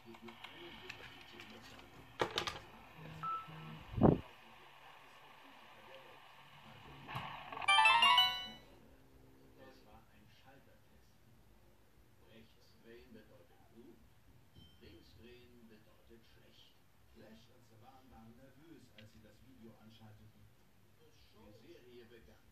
Drehen bedeutet gut, links drehen bedeutet schlecht. Flash und Savan waren nervös, als sie das Video anschalteten. Die Serie begann.